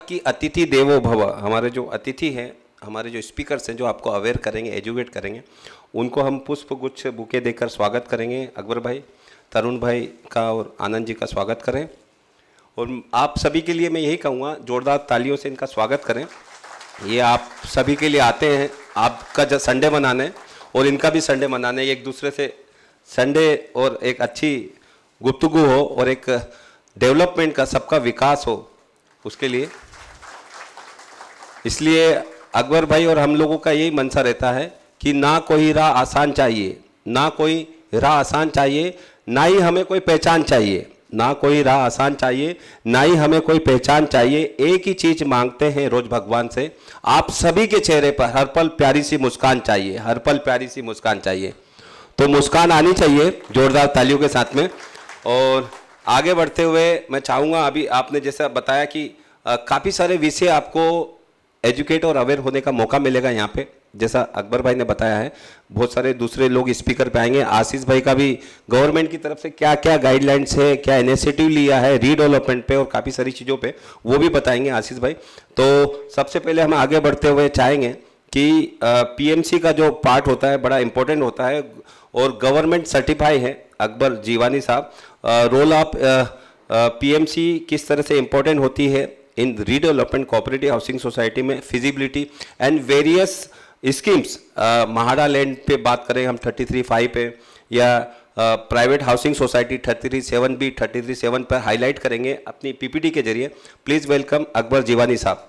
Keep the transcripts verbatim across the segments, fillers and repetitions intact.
कि अतिथि देवो भव, हमारे जो अतिथि हैं, हमारे जो स्पीकर्स हैं जो आपको अवेयर करेंगे, एजुकेट करेंगे, उनको हम पुष्प गुच्छ बुके देकर स्वागत करेंगे। अकबर भाई, तरुण भाई का और आनंद जी का स्वागत करें। और आप सभी के लिए मैं यही कहूँगा, जोरदार तालियों से इनका स्वागत करें। ये आप सभी के लिए आते हैं, आपका जो संडे मनाने और इनका भी संडे मनाने, एक दूसरे से संडे और एक अच्छी गुफ्तगू हो और एक डेवलपमेंट का, सबका विकास हो, उसके लिए। इसलिए अकबर भाई और हम लोगों का यही मंशा रहता है कि ना कोई राह आसान चाहिए, ना कोई राह आसान चाहिए, ना ही हमें कोई पहचान चाहिए, ना कोई राह आसान चाहिए, ना ही हमें कोई पहचान चाहिए। एक ही चीज मांगते हैं रोज भगवान से, आप सभी के चेहरे पर हर पल प्यारी सी मुस्कान चाहिए, हर पल प्यारी सी मुस्कान चाहिए। तो मुस्कान आनी चाहिए जोरदार तालियों के साथ में। और आगे बढ़ते हुए मैं चाहूँगा, अभी आपने जैसा बताया कि काफ़ी सारे विषय आपको एजुकेट और अवेयर होने का मौका मिलेगा यहाँ पे, जैसा अकबर भाई ने बताया है। बहुत सारे दूसरे लोग स्पीकर पे आएंगे। आशीष भाई का भी गवर्नमेंट की तरफ से क्या क्या गाइडलाइंस है, क्या इनिशिएटिव लिया है रीडेवलपमेंट पे और काफ़ी सारी चीज़ों पे, वो भी बताएंगे आशीष भाई। तो सबसे पहले हम आगे बढ़ते हुए चाहेंगे कि पीएमसी का जो पार्ट होता है बड़ा इंपॉर्टेंट होता है और गवर्नमेंट सर्टिफाई है अकबर जीवानी साहब। रोल ऑफ पीएमसी किस तरह से इंपॉर्टेंट होती है in redevelopment cooperative housing society में, feasibility and various schemes. MHADA land पे बात करें हम थर्टी थ्री फाइव पे, या private housing society thirty three seven B thirty three seven पर हाईलाइट करेंगे अपनी पीपीटी के जरिए। प्लीज़ वेलकम अकबर जीवानी साहब।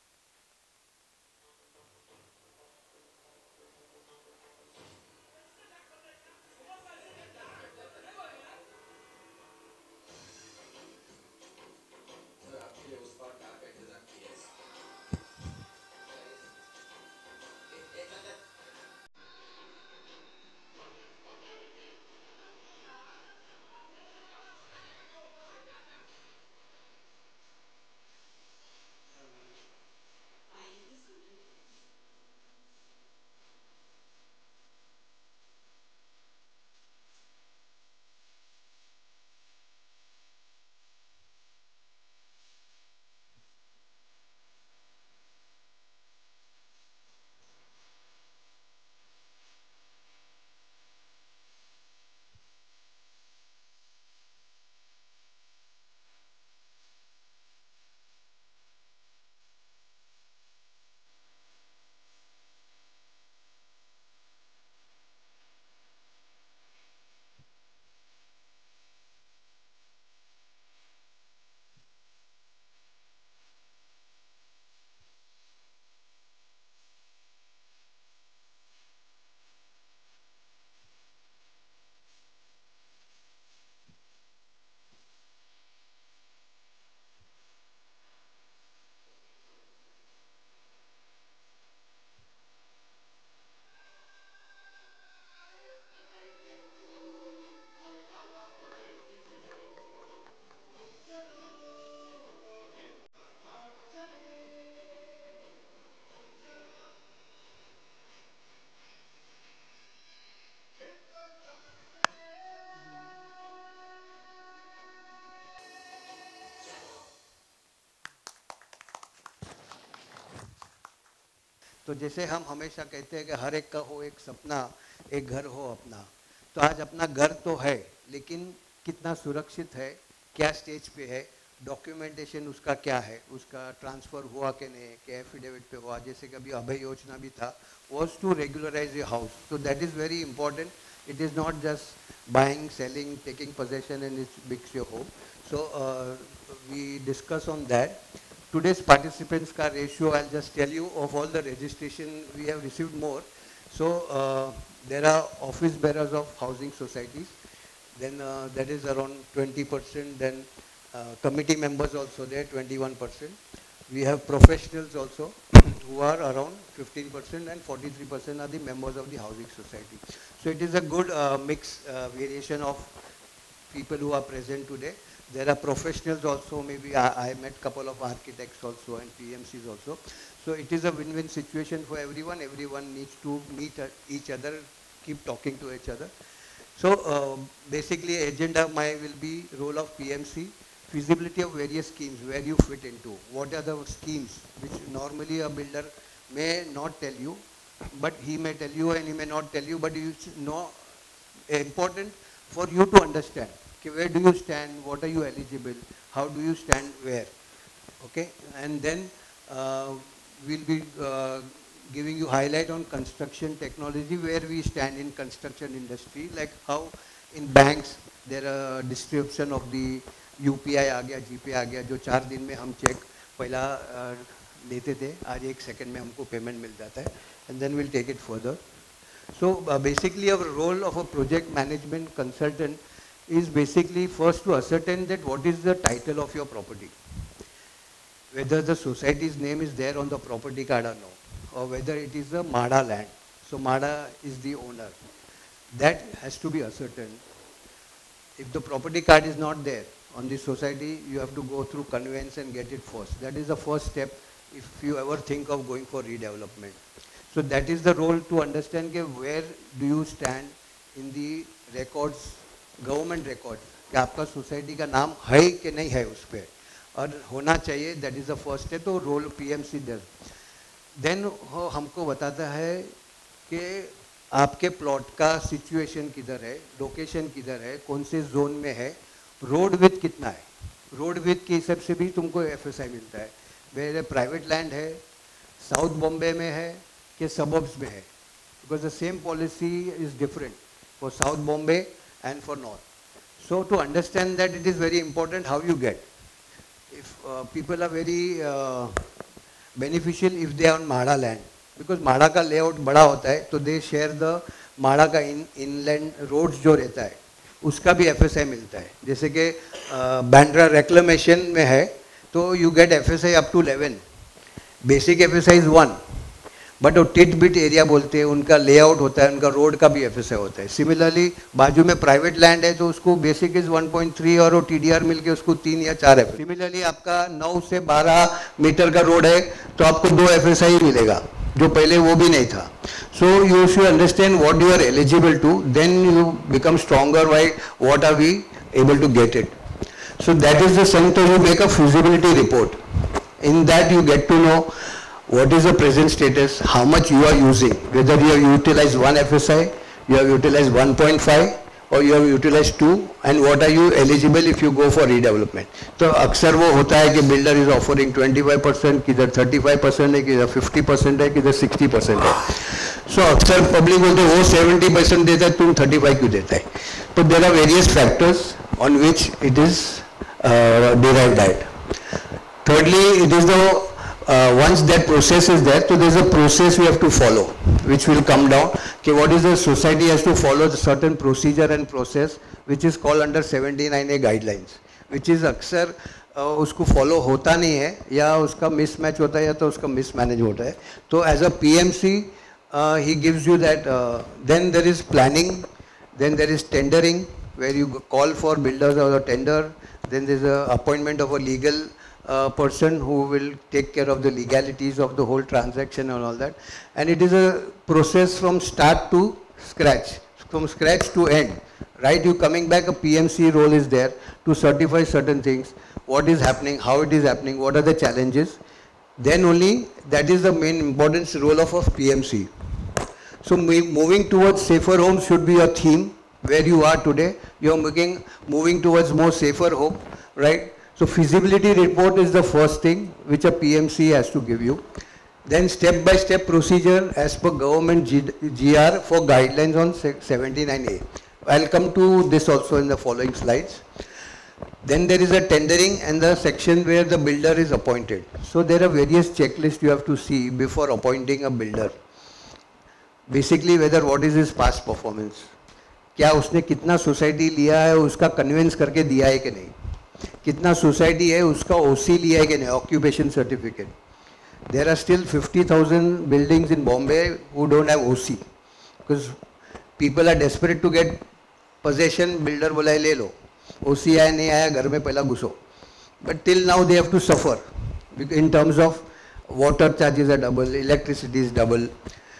तो जैसे हम हमेशा कहते हैं कि हर एक का हो एक सपना, एक घर हो अपना। तो आज अपना घर तो है, लेकिन कितना सुरक्षित है, क्या स्टेज पे है, डॉक्यूमेंटेशन उसका क्या है, उसका ट्रांसफ़र हुआ कि नहीं, क्या एफिडेविट पे हुआ, जैसे कि अभी अभय योजना भी था, was to regularize a house. तो that is very important. It is not just buying, selling, taking possession and it fixes your home. So uh, we discuss on that. Today's participants ka ratio, I'll just tell you, of all the registration we have received more. So uh, there are office bearers of housing societies, then uh, that is around twenty percent, then uh, committee members also there, twenty-one percent. We have professionals also who are around fifteen percent, and forty-three percent are the members of the housing society. So it is a good uh, mix uh, variation of people who are present today. There are professionals also, maybe I, I met couple of architects also and P M Cs also. So it is a win-win situation for everyone. Everyone needs to meet uh, each other, keep talking to each other. So uh, basically agenda my will be role of P M C, feasibility of various schemes where you fit into. What are the schemes which normally a builder may not tell you, but he may tell you and he may not tell you, but you know, important for you to understand. Okay, where do you stand? What are you eligible? How do you stand where? Okay, and then uh, we'll be uh, giving you highlight on construction technology, where we stand in construction industry, like how in banks there are distribution of the U P I आ गया, G P I आ गया, जो चार दिन में हम check पहला लेते थे, आज एक सेकंड में हमको पेमेंट मिल जाता है, and then we'll take it further. So uh, basically our role of a project management consultant is basically first to ascertain that what is the title of your property, whether the society's name is there on the property card or no, or whether it is a MADA land. So MADA is the owner. That has to be ascertained. If the property card is not there on the society, you have to go through conveyance and get it first. That is the first step if you ever think of going for redevelopment. So that is the role to understand ke where do you stand in the records, government records, कि आपका society का नाम है कि नहीं है उस पर, और होना चाहिए. That is the first step. तो रोल पीएमसी दर देन हमको बताता है कि आपके प्लॉट का सिचुएशन किधर है, लोकेशन किधर है, कौन से जोन में है, रोड विथ कितना है. रोड विथ के हिसाब से भी तुमको एफएसआई मिलता है. मेरे प्राइवेट लैंड है, साउथ बॉम्बे में है कि सबर्ब्स में है, because the same policy is different for South Bombay and for north. So to understand that, it is very important how you get. If uh, people are very uh, beneficial if they are on MADA land, because MADA का layout बड़ा होता है, तो they share the MADA का in, inland roads जो रहता है उसका भी F S I मिलता है. जैसे कि बैंड्रा reclamation में है तो you get F S I up to eleven. Basic F S I is one. But वो टिट बिट एरिया बोलते हैं, उनका लेआउट होता है, उनका रोड का भी एफएसआई होता है. सिमिलरली बाजू में प्राइवेट लैंड है तो उसको basic is one point three और वो टीडीआर मिलके उसको तीन या चार है. सिमिलरली आपका नौ से बारह मीटर का रोड है तो आपको दो एफएसआई मिलेगा, जो पहले वो भी नहीं था. So you should understand what you are eligible to, then you become stronger by what are we able to get it. So that is the sense. You make a feasibility report. In that you get to know what is the present status, how much you are using, whether you have utilized one F S I, you have utilized one point five or you have utilized two, and what are you eligible if you go for redevelopment. तो अक्सर वो होता है कि builder is offering twenty-five percent, किधर thirty-five percent है, किधर fifty percent है, किधर sixty percent है. So अक्सर public बोलते हैं वो seventy percent देता है, तुम thirty-five क्यों देता है. तो there are various factors on which it is uh, derived at. Thirdly, it is the Uh, once that process is there, so there is a process we have to follow, which will come down. Okay, what is the society has to follow the certain procedure and process, which is called under seventy-nine A guidelines, which is अक्सर uh, उसको follow होता नहीं है, या उसका mismatch होता है, या तो उसका mismanage होता है. तो as a P M C, uh, he gives you that. Uh, then there is planning, then there is tendering, where you call for builders or a tender. Then there is a appointment of a legal Uh, person who will take care of the legalities of the whole transaction and all that. And it is a process from start to scratch, from scratch to end. Right, you coming back, a P M C role is there to certify certain things, what is happening, how it is happening, what are the challenges. Then only that is the main importance role of a P M C. So moving towards safer homes should be a theme. Where you are today, you are moving, moving towards more safer home, right? So feasibility report is the first thing which a P M C has to give you. Then step by step procedure as per government G R for guidelines on seventy-nine A. I'll come to this also in the following slides. Then there is a tendering and the section where the builder is appointed. So there are various checklists you have to see before appointing a builder. Basically whether what is his past performance. क्या उसने कितना society लिया है, उसका convince करके दिया है कि नहीं, कितना सोसाइटी है उसका ओसी लिया है कि नहीं, occupation certificate. There are still fifty thousand buildings in Bombay who don't have OC, because people are desperate to get possession. Builder बोला है ले लो, ओसी आया नहीं आया घर में पहला घुसो. But till now they have to suffer in terms of water charges are double, electricity is double.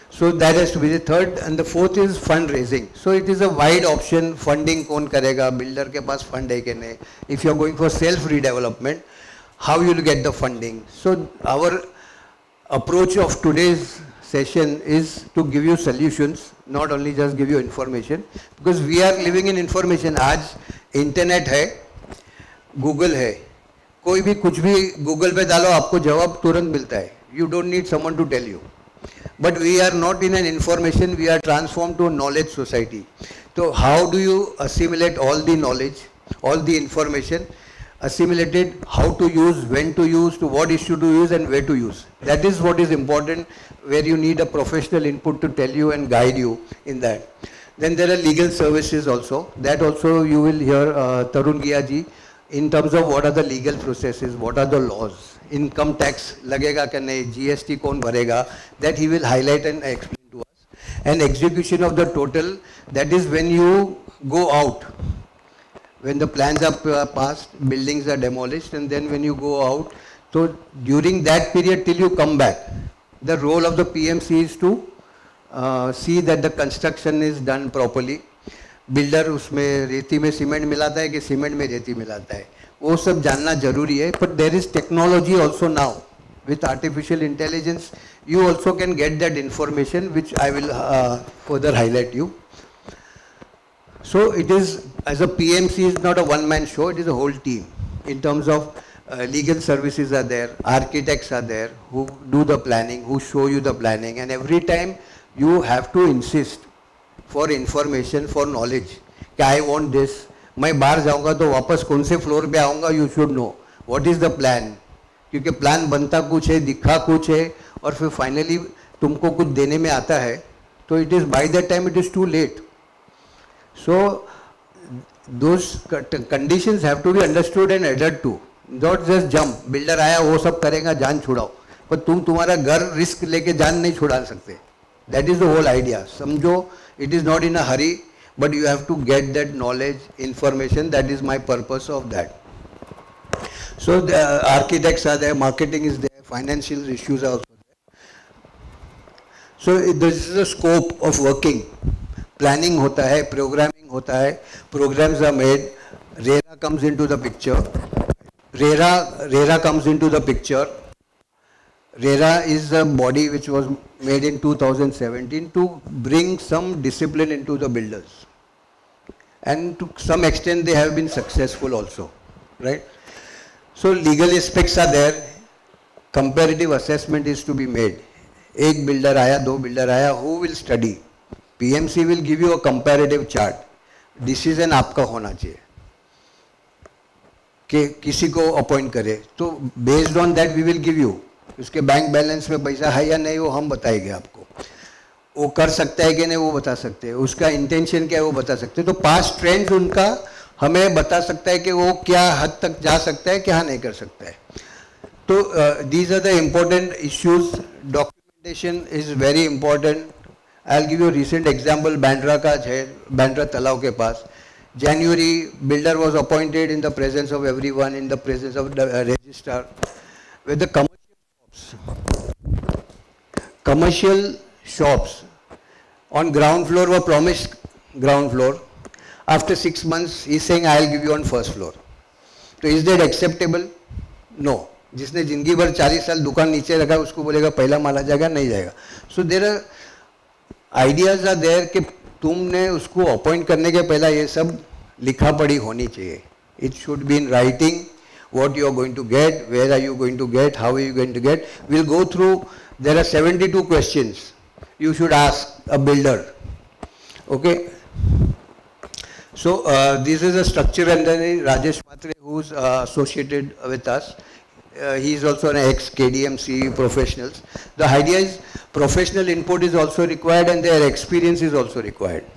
So that has to be the third, and the fourth is fundraising. So it is a wide option. Funding कौन करेगा, builder के पास fund है कि नहीं. If you are going for self redevelopment, how you will get the funding. So our approach of today's session is to give you solutions, not only just give you information, because we are living in information. आज internet है, Google है, कोई भी कुछ भी Google पे डालो आपको जवाब तुरंत मिलता है. You don't need someone to tell you. But we are not in an information, we are transformed to a knowledge society. So how do you assimilate all the knowledge, all the information, assimilate it, how to use, when to use, to what issue to use and where to use. That is what is important, where you need a professional input to tell you and guide you in that. Then there are legal services also. That also you will hear uh, Tarun Ghia ji in terms of what are the legal processes, what are the laws. Income tax लगेगा क्या नहीं, G S T कौन भरेगा, that he will highlight and explain to us. And execution of the total, that is when you go out, when the plans are passed, buildings are demolished, and then when you go out, so during that period till you come back, the role of the P M C is to uh, see that the construction is done properly. Builder उसमें रेती में cement मिलाता है कि cement में रेती मिलाता है, वो सब जानना जरूरी है. But there is technology also now. With artificial intelligence, you also can get that information, which I will uh, further highlight you. So it is, as a P M C is not a one-man show, it is a whole team. In terms of uh, legal services are there, architects are there, who do the planning, who show you the planning, and every time you have to insist for information, for knowledge. कि I want this. मैं बाहर जाऊंगा तो वापस कौन से floor पे आऊंगा, you should know what is the plan, क्योंकि प्लान बनता कुछ है, दिखा कुछ है, और फिर फाइनली तुमको कुछ देने में आता है, तो it is by that time it is too late. So those conditions have to be understood and adhered to. Not just jump. Builder आया वो सब करेगा, जान छुड़ाओ, पर तुम तुम्हारा घर रिस्क लेके जान नहीं छुड़ा सकते. That is the whole idea. समझो, it is not in a hurry, but you have to get that knowledge, information. That is my purpose of that. So the architects are there, marketing is there, financial issues are also there. So this is the scope of working. Planning होता है, programming होता है, programs are made, RERA comes into the picture. RERA, RERA comes into the picture. RERA is a body which was made in two thousand seventeen to bring some discipline into the builders. And to some extent they have been successful also, right? So legal aspects are there, comparative assessment is to be made. एक builder आया, दो builder आया, who will study? P M C will give you a comparative chart. Decision आपका होना चाहिए कि किसी को appoint करे. तो based on that we will give you. उसके बैंक बैलेंस में पैसा है या नहीं वो हम बताएंगे आपको. वो कर सकता है कि नहीं वो बता सकते हैं. उसका इंटेंशन क्या है वो बता सकते हैं. तो पास्ट ट्रेंड्स उनका हमें बता सकता है कि वो क्या हद तक जा सकता है, क्या नहीं कर सकता है. तो these are the important issues. Documentation is very important. I'll give you a recent example. Bandra का है, Bandra तालाब के पास. January, builder was appointed in the presence of everyone, in the presence of the uh, registrar. With the commercial shops, commercial shops on ground floor were promised ground floor. After six months, he's saying, I'll give you on first floor. So is that acceptable? No. जिसने जिंदगी भर चालीस साल दुकान नीचे रखा उसको बोलेगा पहला माल आ जाएगा, नहीं जाएगा. So there are ideas are there कि तुमने उसको अपॉइंट करने के पहला ये सब लिखा पढ़ी होनी चाहिए. It should be in writing. What you are going to get, where are you going to get, how are you going to get. We'll go through, there are seventy-two questions you should ask a builder. Okay. So uh, this is a structure, and then Rajesh Matre, who's uh, associated with us. Uh, he is also an ex-K D M C professionals. The idea is professional input is also required and their experience is also required.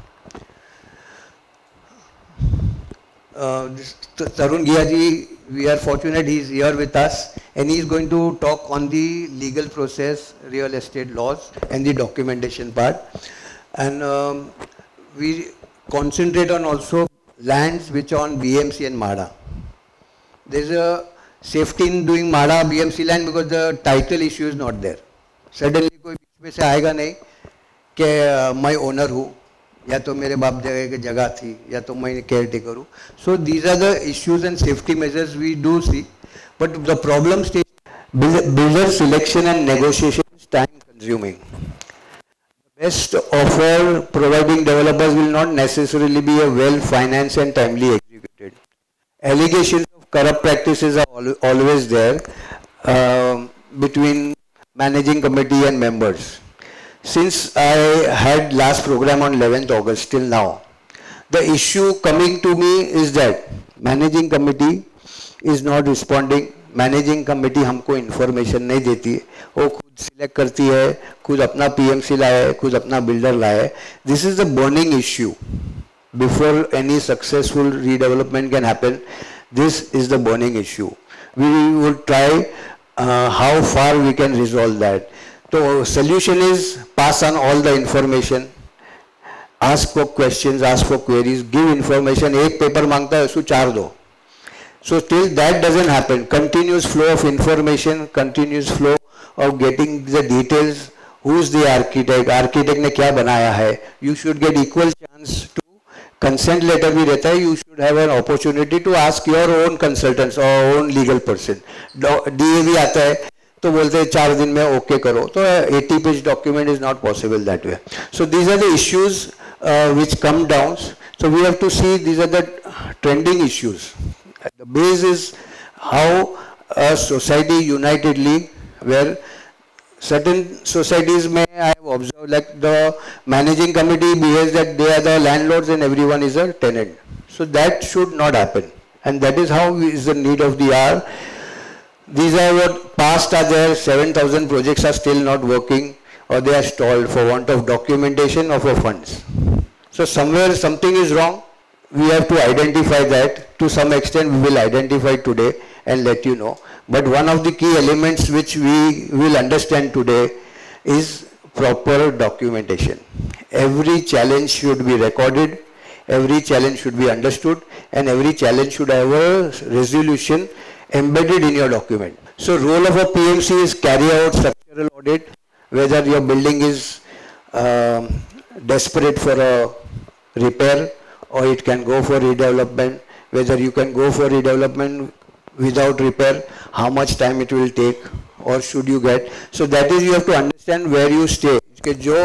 Uh, this, Tarun Ghia ji, we are fortunate he is here with us and he is going to talk on the legal process, real estate laws and the documentation part. And um, we concentrate on also lands which are on B M C and MADA. There is a safety in doing MADA B M C land because the title issue is not there. Suddenly कोई बीच में से आएगा नहीं कि मैं owner हूँ या तो मेरे बाप जगह की जगह थी या तो मैं केयर टेकर हूँ. So these are the issues and safety measures we do see, but the problem stage builder selection and negotiation is time consuming. The best offer providing developers will not necessarily be a well financed and timely executed. Allegations of corrupt practices are al always there uh, between managing committee and members. Since I had last program on eleventh August till now, the issue coming to me is that managing committee is not responding. Managing committee हमको information नहीं देती है, वो खुद select करती है, खुद अपना पीएमसी लाए, खुद अपना बिल्डर लाए. This is the burning issue. Before any successful redevelopment can happen, this is the burning issue. We would try how far we can resolve that. तो solution is pass on all the information, ask for questions, ask for queries, give information. एक paper मांगता है उसको चार दो. So till that doesn't happen, continuous flow of information, continuous flow of getting the details, who is the architect, architect ने क्या बनाया है, you should get equal chance to consent letter भी रहता है, you should have an opportunity to ask your own consultants or own legal person. D A भी आता है तो बोलते हैं चार दिन में ओके करो, तो eighty page document is not possible that way. So these are the issues uh, which come down. So we have to see these are the trending issues. The base is how a society unitedly, where certain societies may I have observed like the managing committee behaves that they are the landlords and everyone is a tenant. So that should not happen, and that is how is the need of the hour. These are what past are there, seven thousand projects are still not working or they are stalled for want of documentation of our funds. So somewhere something is wrong. We have to identify that. To some extent we will identify today and let you know. But one of the key elements which we will understand today is proper documentation. Every challenge should be recorded, every challenge should be understood, and every challenge should have a resolution embedded in your document. So role of a P M C is carry out structural audit, whether your building is um, desperate for a repair, or it can go for redevelopment, whether you can go for redevelopment without repair, how much time it will take, or should you get. So that is you have to understand where you stay. कि जो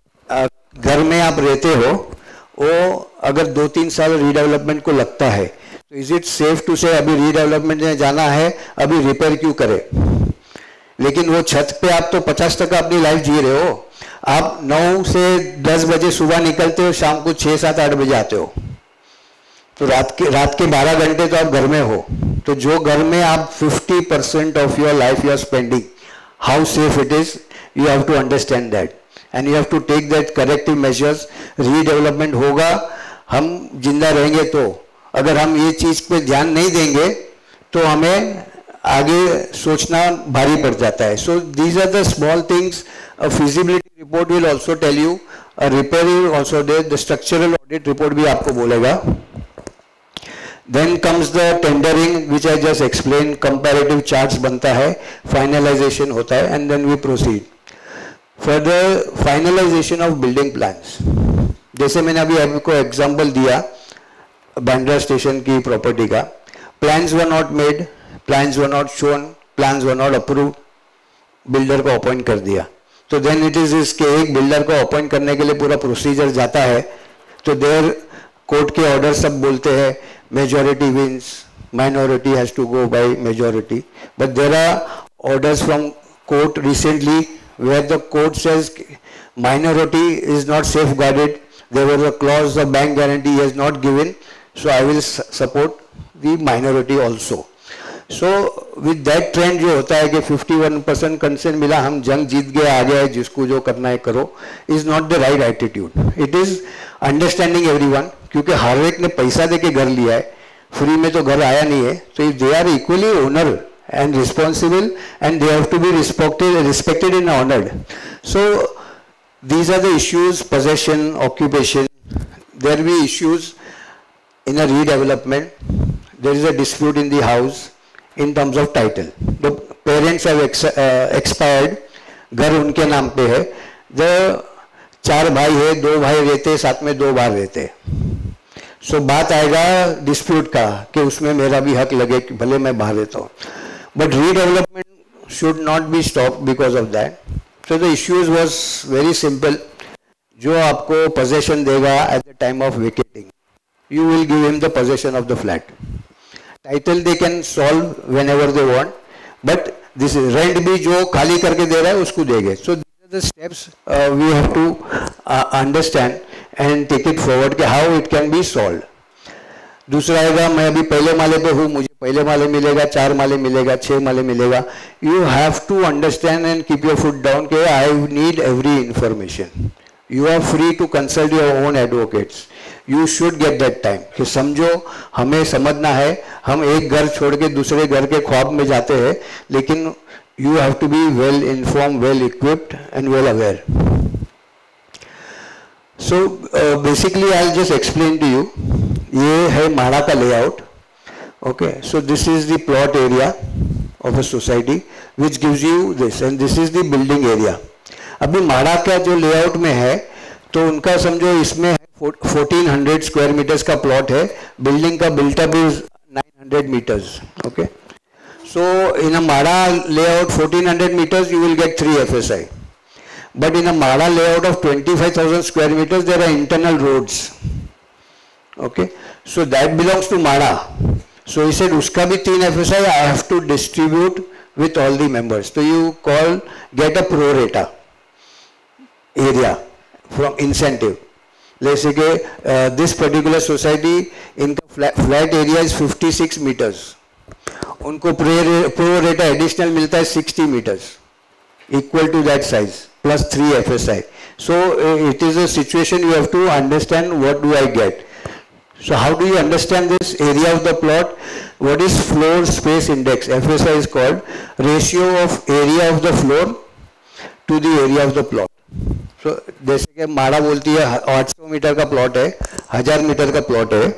घर में आप रहते हो वो अगर दो तीन साल रीडेवलपमेंट को लगता है तो इज इट सेफ टू से अभी रीडेवलपमेंट में जाना है, अभी रिपेयर क्यों करे. लेकिन वो छत पे आप तो पचास टका अपनी लाइफ जी रहे हो. आप नौ से दस बजे सुबह निकलते हो, शाम को छः सात आठ बजे आते हो, तो रात के रात के बारह घंटे तो आप घर में हो. तो जो घर में आप fifty percent of your life you are spending, how safe it is, you have to understand that and you have to take that corrective measures. Redevelopment होगा, हम जिंदा रहेंगे. तो अगर हम ये चीज़ पे ध्यान नहीं देंगे तो हमें आगे सोचना भारी पड़ जाता है. So these are the small things. A feasibility report will also tell you, a repair will also there, the structural audit report भी आपको बोलेगा. Then comes the tendering which I just explain. Comparative charts बनता है, finalization होता है, and then we proceed for the finalization of building plans. जैसे मैंने अभी आपको एग्जाम्पल दिया बांद्रा स्टेशन की प्रॉपर्टी का. Plans were not made, plans were not shown, plans were not approved, builder को अपॉइंट कर दिया. तो देन इट इज इसके एक बिल्डर को अपॉइंट करने के लिए पूरा प्रोसीजर जाता है. तो देर कोर्ट के ऑर्डर सब बोलते हैं majority wins, minority has to go by majority. But there are orders from court recently where the court says minority is not safeguarded. There was a clause of bank guarantee he has not given, so I will support the minority also. सो विद दैट trend जो होता है कि इक्यावन percent consent मिला, हम जंग जीत गए, आ गया है, जिसको जो करना है करो, is not the right attitude. It is understanding everyone, क्योंकि हर एक ने पैसा दे के घर लिया है, फ्री में तो घर आया नहीं है. तो if they are equally owner and responsible and they have to be respected respected and honoured. So these are the issues. Possession, occupation, there be issues in a redevelopment. There is a dispute in the house in terms of title. The parents have ex, uh, expired, घर उनके नाम पे है. The चार भाई है, दो भाई रहते साथ में, दो बार रहते, सो so, बात आएगा डिस्प्यूट का कि उसमें मेरा भी हक लगे कि भले मैं बाहर रहता हूँ, but redevelopment should not be stop because of that. So the issues was very simple. जो आपको पोजेशन देगा at the time of vacating, you will give him the possession of the flat. Title they can solve whenever they want, but this rent भी जो खाली करके दे रहा है उसको देंगे. सो the steps uh, we have to uh, understand and take it forward कि how it can be solved. दूसरा आएगा, मैं अभी पहले माले पे हूँ, मुझे पहले माले मिलेगा, चार माले मिलेगा, छः माले मिलेगा. You have to understand and keep your foot down कि I need every information. You are free to consult your own advocates. You should get that time कि समझो, हमें समझना है, हम एक घर छोड़ के दूसरे घर के ख्वाब में जाते हैं, लेकिन you have to be well informed, well equipped and well aware. So uh, basically I'll just explain to you. ये है माड़ा का layout. Okay, so this is the plot area of a society which gives you this, and this is the building area. अभी माड़ा का जो layout में है, तो उनका समझो इसमें fourteen hundred square meters का plot है, building का built up is nine hundred meters. Okay. So in a Mada layout fourteen hundred meters you will get three F S I. But in a Mada layout of twenty-five thousand square meters there are internal roads. Okay. So that belongs to Mada. So he said uska bhi three F S I I have to distribute with all the members. So you call, get a pro rata area from incentive. Let's say uh, this particular society in flat, flat area is fifty-six meters. उनको pro rata additional मिलता है sixty meters, equal to that size plus three F S I. So uh, it is a situation you have to understand what do I get. So how do you understand this area of the plot? What is floor space index? F S I is called ratio of area of the floor to the area of the plot. So जैसे कि माड़ा बोलती है आठ सौ metre का plot है, हजार मीटर का प्लॉट है,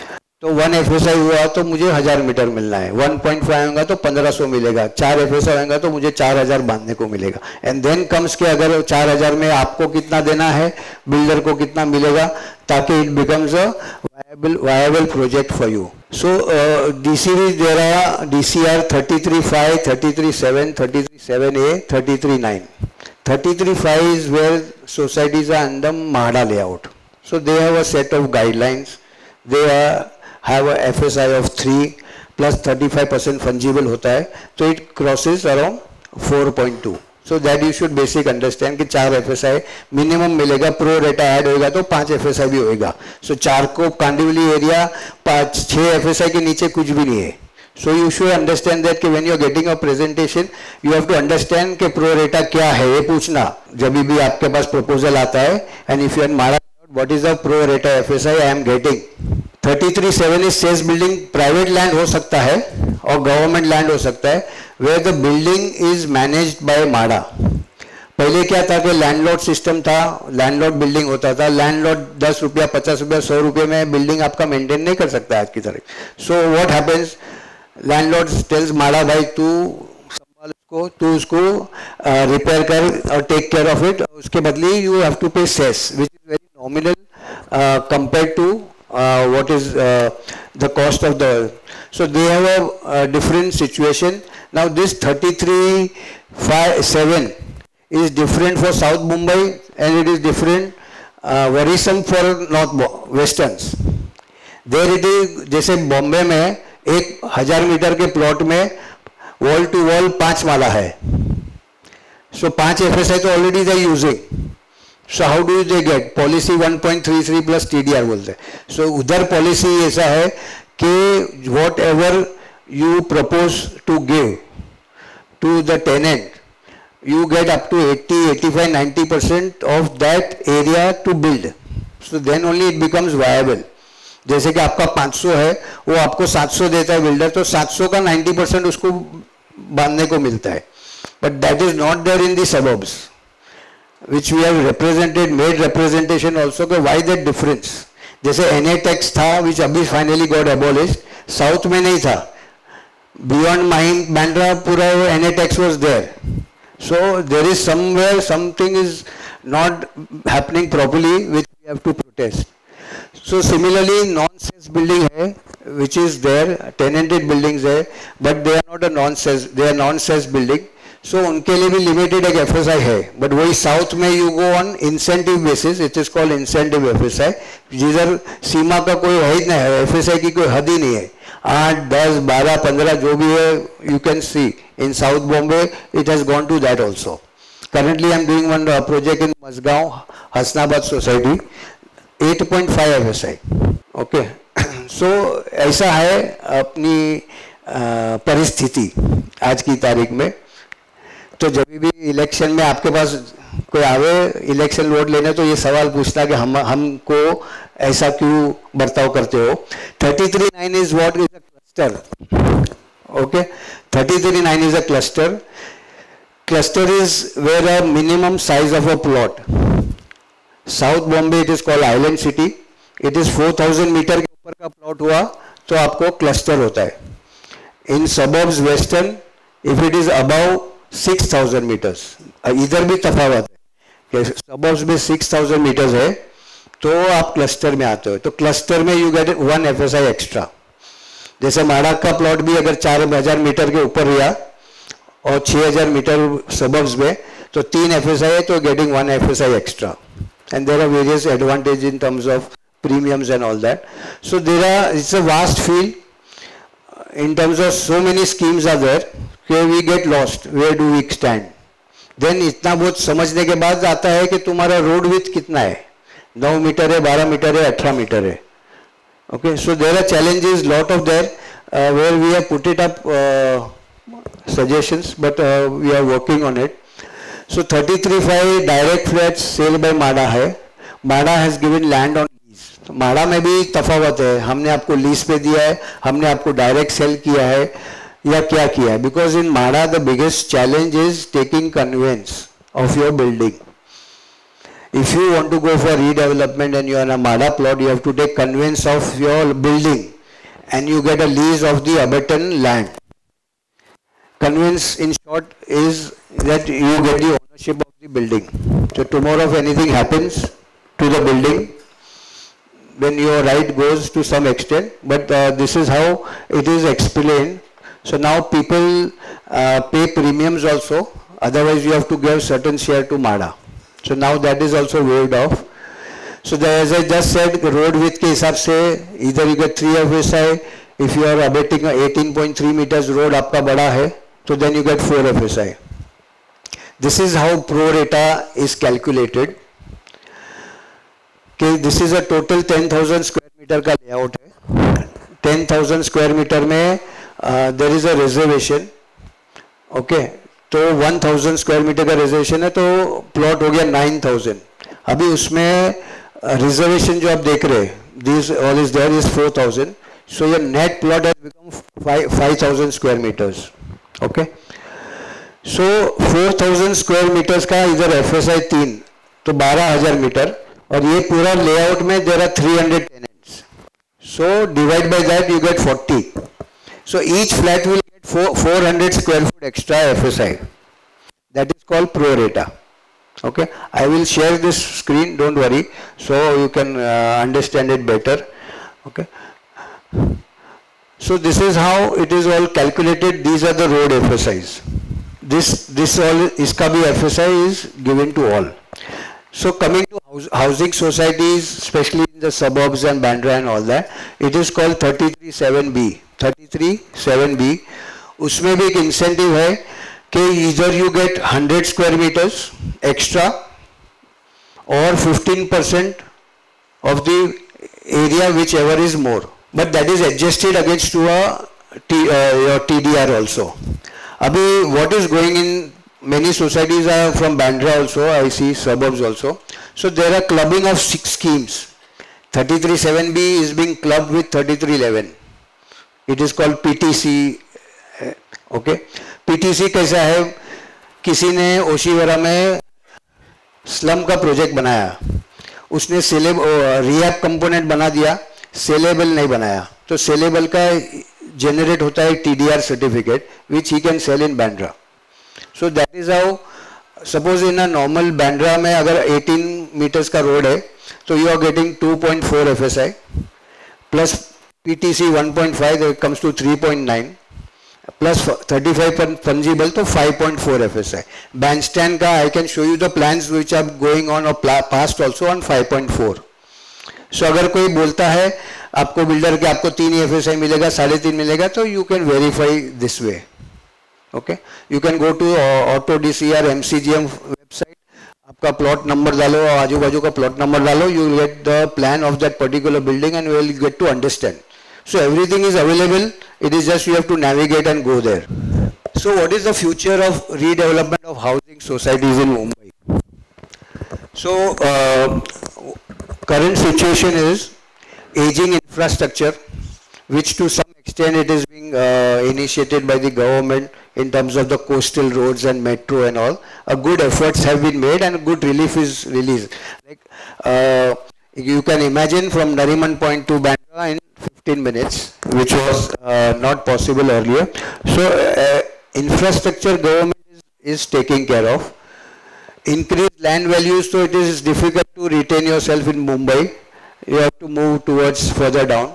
तो वन एफ एस आई हुआ तो मुझे हजार मीटर मिलना है, वन पॉइंट फाइव होगा तो पंद्रह सौ मिलेगा, चार एफ एस आई होगा तो मुझे चार हजार बांधने को मिलेगा. एंड देन कम्स के अगर चार हजार में आपको कितना देना है, बिल्डर को कितना मिलेगा, ताकि it becomes a viable viable project for you. So D series दे रहा D C R thirty three five, thirty three seven, thirty three seven A, thirty three nine. Thirty three five is where societies are under Mahada layout. So they have a set of guidelines. They are have a F S I of three plus thirty-five percent fungible होता है, तो it crosses around four point two. So that you should basic understand कि चार F S I minimum मिलेगा, pro rata add होगा तो पांच F S I भी होएगा. So चार को कांदिवली एरिया पांच छह F S I के नीचे कुछ भी नहीं है. So you should understand that कि when you are getting a presentation, you have to understand कि pro rata क्या है, ये पूछना जब भी आपके पास proposal आता है. And if you are Mahada, what is the pro rata F S I I am getting? Thirty three seven is says building private land हो सकता है और government land हो सकता है, where the building is managed by Mahada. पहले क्या था कि लैंडलॉर्ड सिस्टम था, लैंडलॉर्ड बिल्डिंग होता था, लैंडलॉर्ड दस रुपया पचास रुपया सौ रुपये में बिल्डिंग आपका मेंटेन नहीं कर सकता आज की तरह. So what happens, landlord tells Mahada भाई तू संभाल उसको, तू उसको रिपेयर कर और टेक केयर ऑफ इट, उसके बदले you have to pay cess which is very nominal compare to Uh, what is uh, the cost of the. So they have a, a different situation. Now this thirty-three five seven is different for South Mumbai and it is different uh, worrisome for North Westerns. There it is, जैसे बॉम्बे में एक हजार metre के plot में wall to wall पांच माला है, so पांच F S I तो already they are using. So how do they get? Policy one point three three plus T D R बोलते हैं. So उधर policy ऐसा है कि whatever you propose to give to the tenant, you get up to eighty, eighty-five, ninety percent of that area to build. So then only it becomes viable. जैसे कि आपका पाँच सौ है, वो आपको सात सौ देता है बिल्डर, तो सात सौ का ninety percent उसको बांधने को मिलता है. But that is not there in the suburbs, which we have represented, made representation also. कि why that difference? जैसे N A tax था, which अभी finally got abolished, South में नहीं था. Beyond Mahim, Bandra, पूरा N A tax was there. So there is somewhere something is not happening properly, which we have to protest. So similarly, non-cess building hai, which is there, tenanted buildings hai, but they are not a non-cess, they are non-cess building. So उनके लिए भी limited एक F S I है, but वही south में you go on incentive basis, it is called incentive F S I, जिधर सीमा का कोई हद नहीं है, F S I की कोई हद ही नहीं है, आठ, दस, बारह, पंद्रह जो भी है, you can see in South Bombay it has gone to that also. Currently I am doing one uh, project in Masgaon, Hasnabad Society, eight point five F S I. Okay, so ऐसा है अपनी परिस्थिति आज की तारीख में. तो जब भी इलेक्शन में आपके पास कोई आवे इलेक्शन वोट लेने तो ये सवाल पूछना कि हम हमको ऐसा क्यों बर्ताव करते हो. Thirty three nine is what is a cluster. Okay, thirty three nine is a cluster. Cluster is where a minimum size of a plot. South Bombay it is called island city. It is four thousand meter के ऊपर का plot हुआ तो आपको cluster होता है. In suburbs western if it is above six thousand meters, इधर भी तफावत है कि सबर्ब्स में सिक्स थाउजेंड मीटर्स है तो आप क्लस्टर में आते हो. तो क्लस्टर में you get one F S I extra. जैसे माड़ा का प्लॉट भी अगर चार हजार मीटर के ऊपर रिया और छः हजार मीटर सबर्ब्स में तो तीन एफ एस आई है तो getting one F S I extra. And there are various advantage in terms of premiums and all that. So there are, it's a vast field in terms of so many schemes are there कि we get lost, where do we stand. Then इतना बहुत समझने के बाद आता है कि तुम्हारा रोड विथ कितना है, नौ मीटर है, बारह मीटर है, अठारह मीटर है. Okay, so there are challenges, lot of there uh, where we have put it up uh, suggestions, but uh, we are working on it. So thirty-three five direct flats sale by MADA है. MADA has given land on lease. तो MADA में भी तफावत है, हमने आपको lease पे दिया है, हमने आपको डायरेक्ट सेल किया है या क्या किया है. Because in MADA the biggest challenge is taking conveyance of your building. If you want to go for redevelopment and you are in a MADA plot, you have to take conveyance of your building and you get a lease of the abutment land. Conveyance in short is that you get the ownership of the building. So tomorrow if anything happens to the building, then your right goes to some extent, but uh, this is how it is explained. So now people uh, pay premiums also, otherwise you have to give certain share to MADA. So now that is also waived off. So the, as I just said, road width के हिसाब से either you get three F S I, if you are abutting eighteen point three meters road आपका बड़ा है, तो then you get four F S I. This is how pro rata is calculated. कि this is a total ten thousand square meter का layout है. ten thousand square meter में uh, there is a reservation. Okay. तो one thousand square meter का reservation है तो plot हो गया nine thousand. अभी उसमें रिजर्वेशन जो आप देख रहे हैं this all is there is four thousand. So your net plot has become five thousand square meters. Okay, so four thousand square meters का इधर एफएसआई तीन तो बारह हजार मीटर और ये पूरा लेआउट में there are three hundred tenants. So divide by that you get forty. So each flat will get four hundred square foot extra F S I. That is called pro rata. Okay, I will share this screen, don't worry, so you can uh, understand it better. Okay, so this is how it is all calculated. These are the road F S Is. This this all iska bhi F S I is given to all. So coming to house, housing societies, especially in the suburbs and Bandra and all that, it is called thirty-three seven B. thirty-three seven B. उसमें भी एक incentive है कि either you get one hundred square meters extra or fifteen percent of the area whichever is more, but that is adjusted against to a T, uh, your T D R also. अभी what is going in many societies are from Bandra also, I see suburbs also. So there are clubbing of six schemes. thirty-three seven B is being clubbed with thirty-three eleven. It is called P T C. Okay, P T C कैसा है, किसी ने ओशीवरा में slum का project बनाया, उसने celeb rehab component बना दिया, सेलेबल नहीं बनाया, तो सेलेबल का जनरेट होता है T D R certificate which he can sell in Bandra. So that is how suppose in a normal Bandra में अगर eighteen मीटर्स का रोड है तो you are getting two point four F S I plus P T C one point five, it comes to three point nine plus thirty-five fungible तो five point four F S I. Bandstand का I can show you the plans which are going on or past also on five point four. So अगर कोई बोलता है आपको builder के आपको तीन ही F S I मिलेगा, साढ़े तीन मिलेगा, तो you can verify this way. Okay, you can go to Auto D C R M C G M website. आपका प्लॉट नंबर डालो और आजू बाजू का प्लॉट नंबर डालो, you will get the plan of that particular building and you will get to understand. So everything is available. It is just you have to navigate and go there. So what is the future of redevelopment of housing societies in Mumbai? So uh, current situation is aging infrastructure, which to some extent it is being uh, initiated by the government in terms of the coastal roads and metro and all. A good efforts have been made and good relief is released. Like uh, you can imagine from Nariman Point to Bandra in fifteen minutes, which was uh, not possible earlier. So uh, infrastructure government is, is taking care of. Increased land values, so it is difficult to retain yourself in Mumbai. You have to move towards further down.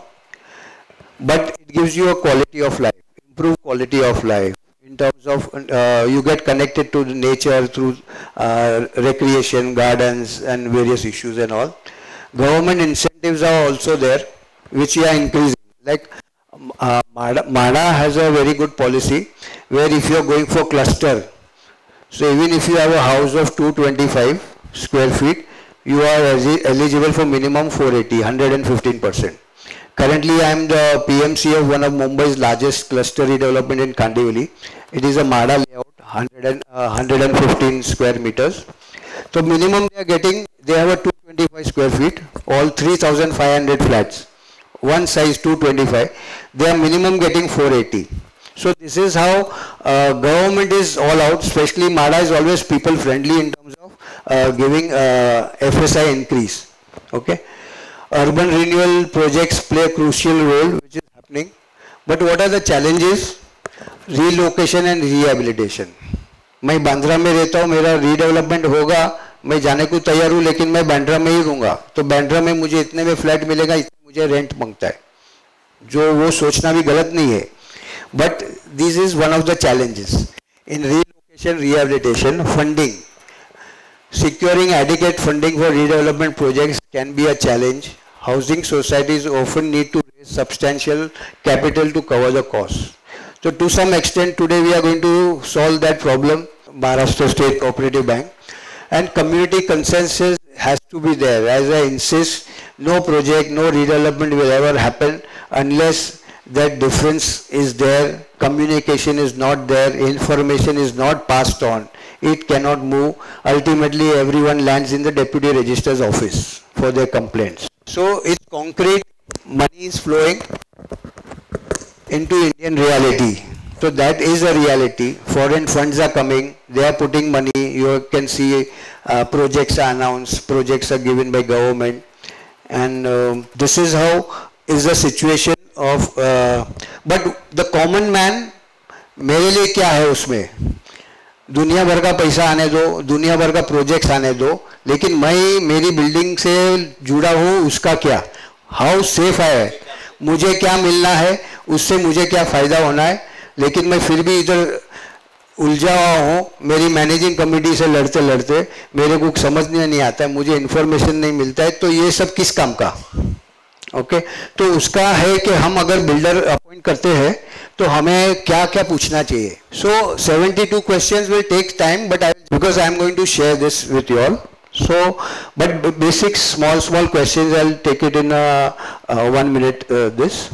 But it gives you a quality of life, improved quality of life. In terms of uh, you get connected to the nature through uh, recreation, gardens and various issues and all. Government incentives are also there, which are increasing. Like uh, MADA, MADA has a very good policy where if you are going for cluster, so even if you have a house of two twenty-five square feet, you are eligible for minimum four eighty, one hundred fifteen percent. Currently, I am the P M C of one of Mumbai's largest cluster redevelopment in Kandivali. It is a MADA layout, one hundred, uh, one hundred fifteen square meters. So minimum they are getting, they have a two twenty-five square feet, all three thousand five hundred flats. One size two twenty-five, they are minimum getting four eighty. So this is how uh, government is all out, especially MADA is always people friendly in terms of uh, giving uh, F S I increase. Okay. Urban renewal projects play a crucial role, which is happening. But what are the challenges? Relocation and rehabilitation. मैं बांद्रा में रहता हूँ, मेरा redevelopment होगा, मैं जाने को तैयार हूँ, लेकिन मैं बांद्रा में ही रहूँगा, तो बांद्रा में मुझे इतने में फ्लैट मिलेगा, इतने मुझे रेंट मांगता है, जो वो सोचना भी गलत नहीं है. But this is one of the challenges in relocation, rehabilitation, funding. Securing adequate funding for redevelopment projects can be a challenge. Housing societies often need to raise substantial capital to cover the costs. So to some extent today we are going to solve that problem, Maharashtra State Cooperative Bank, and community consensus has to be there. As I insist, no project, no redevelopment will ever happen unless that difference is there, communication is not there, information is not passed on. It cannot move. Ultimately everyone lands in the deputy registrar's office for their complaints. So it's concrete, money is flowing into Indian reality. So that is a reality. Foreign funds are coming, they are putting money. You can see uh, projects are announced, projects are given by government, and um, this is how is the situation of, uh, but the common man, मेरे लिए क्या है उसमें? दुनिया भर का पैसा आने दो, दुनिया भर का प्रोजेक्ट्स आने दो, लेकिन मैं मेरी बिल्डिंग से जुड़ा हूँ, उसका क्या? हाउ सेफ है, मुझे क्या मिलना है, उससे मुझे क्या फ़ायदा होना है, लेकिन मैं फिर भी इधर उलझा हुआ हूँ. मेरी मैनेजिंग कमेटी से लड़ते लड़ते मेरे को समझने नहीं आता है, मुझे इन्फॉर्मेशन नहीं मिलता है, तो ये सब किस काम का? Okay okay? तो उसका है कि हम अगर बिल्डर अपॉइंट करते हैं तो हमें क्या क्या पूछना चाहिए. सो seventy-two questions will take time, but I, because I am going to share this with you all. So, but basic small small questions, I'll take it in a, a one minute. Uh, this,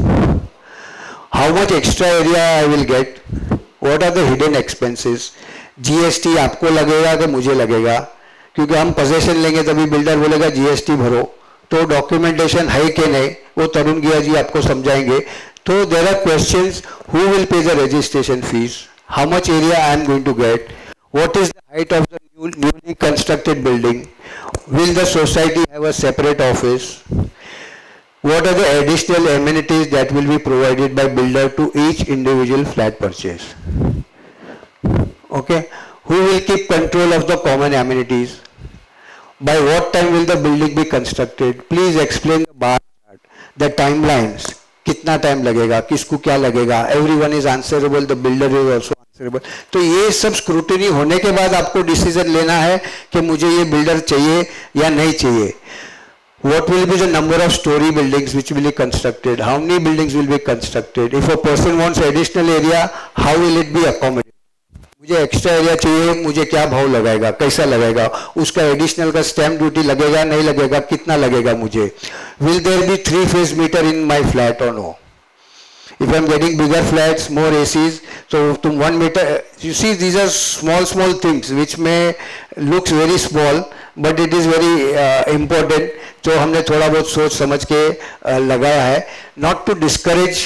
how much extra area I will get? What are the hidden expenses? G S T आपको लगेगा कि मुझे लगेगा, क्योंकि हम possession लेंगे तभी builder बोलेगा G S T भरो, तो डॉक्यूमेंटेशन है कि नहीं वो तरुण गिया जी आपको समझाएंगे. तो there are questions, who will pay the registration fees, how much area I am going to get, what is the height of the newly constructed building, will the society have a separate office, what are the additional amenities that will be provided by builder to each individual flat purchase. Okay, Who will keep control of the common amenities? By what time will the building be constructed? Please explain the bar chart, the timelines. कितना time लगेगा, किसको क्या लगेगा? Everyone is answerable. The builder is also answerable. तो ये सब scrutiny होने के बाद आपको डिसीजन लेना है कि मुझे ये बिल्डर चाहिए या नहीं चाहिए. What will be the number of story buildings which will be constructed? How many buildings will be constructed? If a person wants additional area, how will it be accommodated? मुझे एक्स्ट्रा एरिया चाहिए, मुझे क्या भाव लगाएगा, कैसा लगेगा, उसका additional का स्टैम्प ड्यूटी लगेगा नहीं लगेगा, कितना लगेगा मुझे. Will there be three phase meter in my flat और no? If I am getting bigger flats, more ACs, तो तुम one meter, you see these are small small things which में looks very small but it is very important. तो हमने थोड़ा बहुत सोच समझ के uh, लगाया है. Not to discourage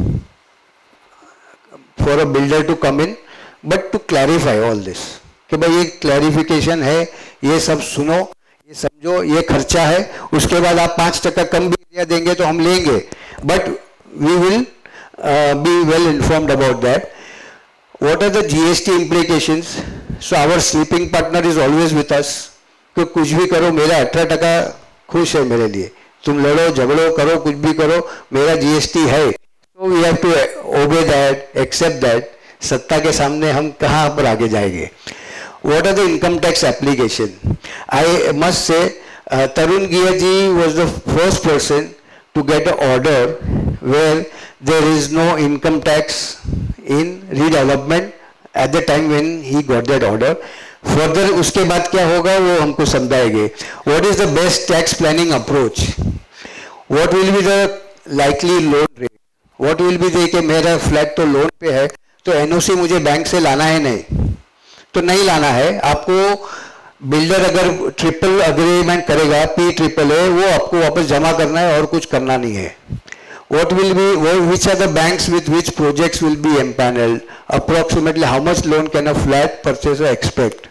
for a builder to come in, but to clarify all this कि भाई ये क्लैरिफिकेशन है, ये सब सुनो, ये समझो, ये खर्चा है. उसके बाद आप पाँच टका कम भी एरिया देंगे तो हम लेंगे, but we will be well informed about that. What are the GST implications? So our sleeping partner is always with us. कि कुछ भी करो, मेरा अठारह टका खुश है मेरे लिए. तुम लड़ो झगड़ो करो कुछ भी करो, मेरा जीएसटी है. So we have to obey that, accept that. सत्ता के सामने हम कहाँ पर आगे जाएंगे? What are the income tax application? I must say, uh, Tarun Giya ji was the first person to get an order where there is no income tax in redevelopment at the time when he got that order. Further, उसके बाद क्या होगा वो हमको समझाएंगे. What is the best tax planning approach? What will be the likely loan rate? What will be the कि मेरा flat तो लोन पे है तो एनओसी मुझे बैंक से लाना है नहीं, तो नहीं लाना है. आपको बिल्डर अगर ट्रिपल अग्रीमेंट करेगा, पी ट्रिपल है, वो आपको वापस जमा करना है और कुछ करना नहीं है. What will be, which are the banks with which projects will be empaneled? Approximately how much loan can a flat purchaser expect?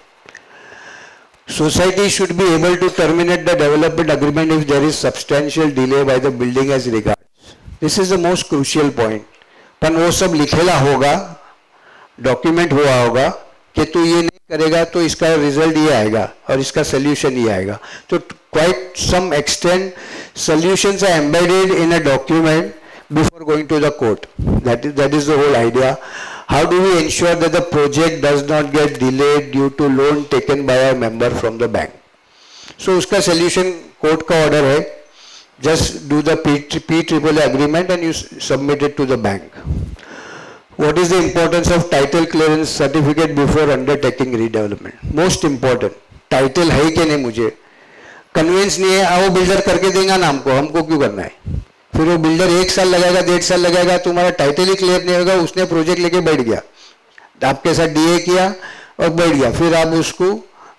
Society should be able to terminate the development agreement if there is substantial delay by the building as regards. This is the most crucial point. पर वो सब लिखेला होगा, document हुआ होगा कि तू ये नहीं करेगा तो इसका रिजल्ट ये आएगा और इसका सोल्यूशन ये आएगा. तो quite some extent solutions are embedded in a document before going to the court. That is, that is the whole idea. How do we ensure that the project does not get delayed due to loan taken by a member from the bank? So उसका solution court का order है. Just do the P triple A agreement and you submit it to the bank. What is the importance of title clearance certificate before undertaking redevelopment? Most important. Title है कि नहीं मुझे convince नहीं है, वो builder करके देगा ना हमको, हमको क्यों करना है? फिर वो बिल्डर एक साल लगाएगा, डेढ़ साल लगाएगा, तुम्हारा टाइटल ही क्लियर नहीं होगा. उसने प्रोजेक्ट लेके बैठ गया, आपके साथ डीए किया और बैठ गया, फिर आप उसको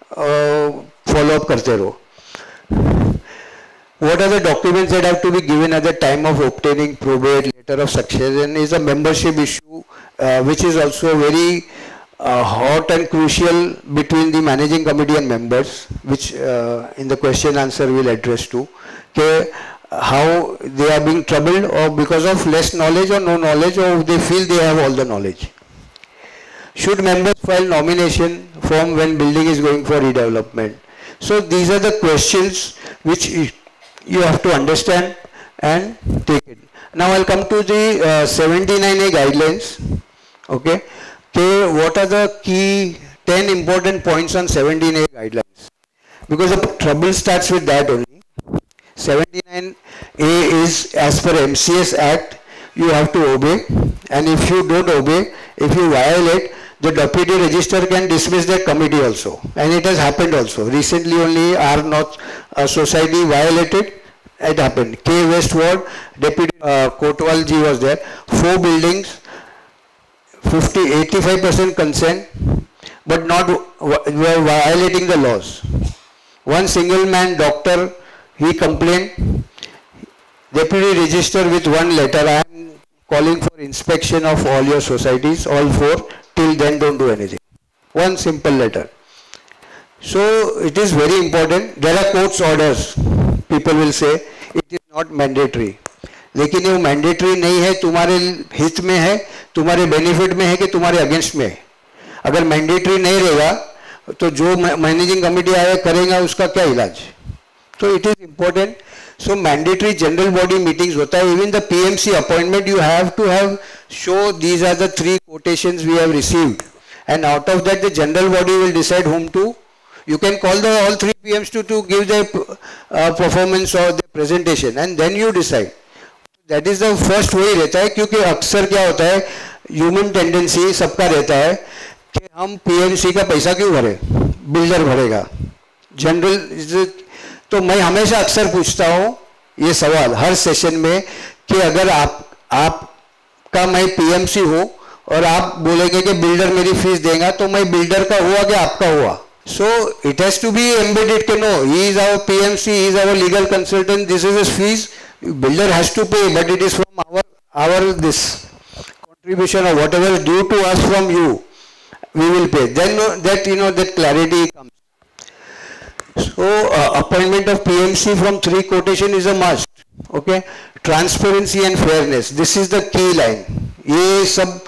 फॉलो अप करते रहो. What are the documents that have to be given at the time of obtaining probate, letter of succession? Is a membership issue uh, which is also very uh, hot and crucial between the managing committee and members, which uh, in the question answer will address to. Okay, how they are being troubled or because of less knowledge or no knowledge, or they feel they have all the knowledge. Should members file nomination form when building is going for redevelopment? So these are the questions which you have to understand and take it. Now I'll come to the uh, seventy-nine A guidelines. Okay, okay, what are the key ten important points on seventeen A guidelines? Because the trouble starts with that only. seventy-nine A is as per M C S Act, you have to obey, and if you don't obey, if you violate, the deputy registrar can dismiss the committee also, and it has happened also. Recently only our North uh, society violated, it happened. K West Ward, Deputy uh, Kotwal ji was there, four buildings, fifty, eighty-five percent consent, but not were violating the laws. One single man doctor, he complained, deputy register with one letter, I am calling for inspection of all your societies, all four, till then don't do anything. One simple letter. So it is very important. There are court's orders. People will say it is not mandatory. लेकिन ये mandatory नहीं है, तुम्हारे हित में है, तुम्हारे benefit में है कि तुम्हारे against में है. अगर मैंडेटरी नहीं रहेगा तो जो मैनेजिंग कमेटी आया करेगा उसका क्या इलाज? तो it is important. So mandatory general body meetings होता है. Even the P M C appointment you have to have show these are the three quotations we have received, and out of that the general body will decide whom to. You can call the all three P Ms to to give their uh, performance or their presentation, and then you decide. That is the first way रहता है, क्योंकि अक्सर क्या होता है, human tendency सबका रहता है कि हम P M C का पैसा क्यों भरे, बिल्डर भरेगा. जनरल तो मैं हमेशा अक्सर पूछता हूँ ये सवाल हर सेशन में कि अगर आप आपका मैं पीएमसी हूँ और आप बोलेंगे कि बिल्डर मेरी फीस देगा, तो मैं बिल्डर का हुआ कि आपका हुआ? So it has to be embedded के no, he is our PMC, he is our legal consultant, this is his fees, builder has to pay, but it is from our our this contribution or whatever is due to us from you, we will pay. Then that you know that clarity comes. So uh, appointment of P M C from three quotation is a must. Okay, transparency and fairness, this is the key line. ये सब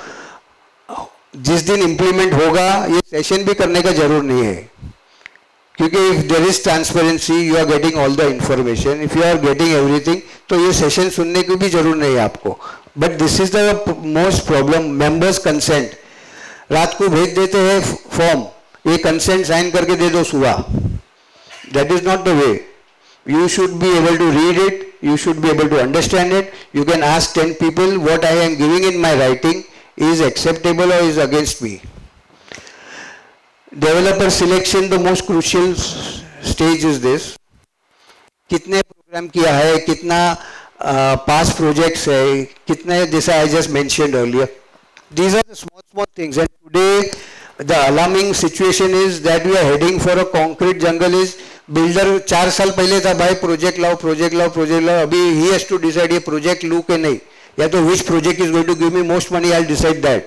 जिस दिन implement होगा ये session भी करने का जरूर नहीं है, क्योंकि if there is transparency you are getting all the information, if you are getting everything तो ये session सुनने की भी जरूर नहीं है आपको. But this is the most problem, members consent. रात को भेज देते हैं फॉर्म, ये consent sign करके दे दो सुबह. That is not the way. You should be able to read it, you should be able to understand it. You can ask ten people what I am giving in my writing is acceptable or is against me. Developer selection, the most crucial stage is this. कितने program किया है, कितना पास projects है, कितने, जैसा I just mentioned earlier. These are the small small things, and today the alarming situation is that we are heading for a concrete jungle. Is builder चार साल पहले था भाई प्रोजेक्ट लाओ प्रोजेक्ट लाओ प्रोजेक्ट लाओ, अभी ही हैज टू डिसाइड ये प्रोजेक्ट लूँ कि नहीं, या तो which project is going to give me most money, I will decide that.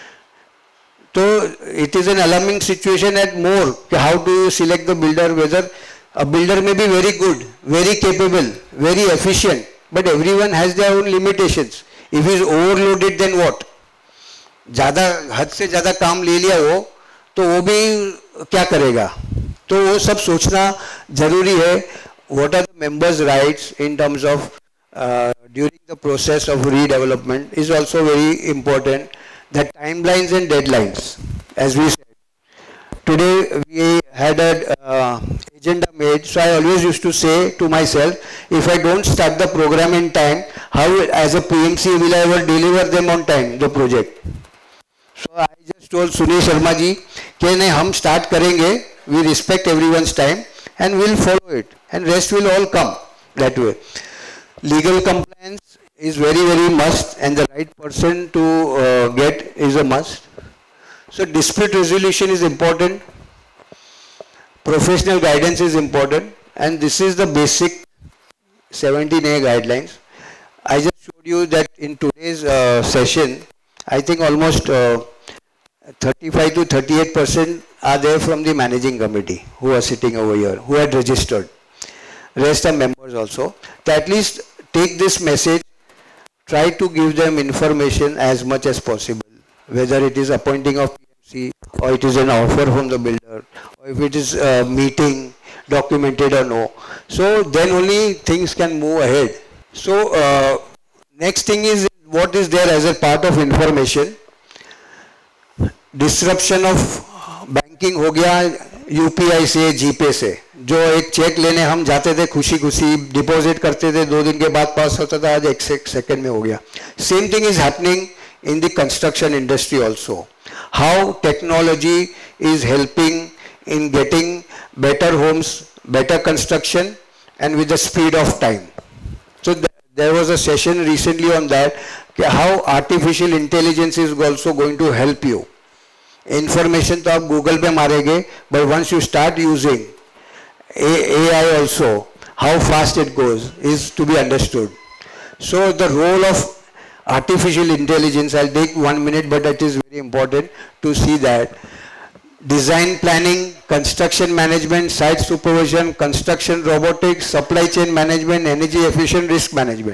तो it is an alarming situation at more कि how to select the builder, whether a builder may be very good, very capable, very efficient, but everyone has their own limitations. If is overloaded then what, ज़्यादा हद से ज़्यादा काम ले लिया वो तो वो भी क्या करेगा? तो वो सब सोचना जरूरी है. What are the members rights in terms of during the process of redevelopment is also very important. The timelines and deadlines, as we said today we had a uh, agenda made, so I always used to say to myself, if I don't start the program in time, how as a P M C will I ever deliver them on time the project? So I just told Sunil Sharma ji कि नहीं, हम start करेंगे, we respect everyone's time and we'll follow it, and rest will all come that way. Legal compliance is very very must, and the right person to uh, get is a must. So dispute resolution is important, professional guidance is important, and this is the basic seventeen A guidelines. I just showed you that in today's uh, session, I think almost uh, thirty-five to thirty-eight percent are there from the managing committee who are sitting over here, who had registered. Rest are members also. So at least take this message, try to give them information as much as possible, whether it is appointing of P M C or it is an offer from the builder, or if it is a meeting documented or no. So then only things can move ahead. So uh, next thing is what is there as a part of information. Disruption of banking हो गया U P I से, G Pay से. जो एक check लेने हम जाते थे खुशी खुशी, डिपॉजिट करते थे, दो दिन के बाद पास होता था, आज एक सेकंड में हो गया. Same thing is happening in the construction industry also. How technology is helping in getting better homes, better construction, and with the speed of time. So th there was a session recently on that, how artificial intelligence is also going to help you. Information तो आप Google पे मारेंगे, but once you start using A I also, how fast it goes is to be understood. So the role of artificial intelligence, I'll take one minute, but it is very important to see that. Design planning, construction management, site supervision, construction robotics, supply chain management, energy efficient risk management.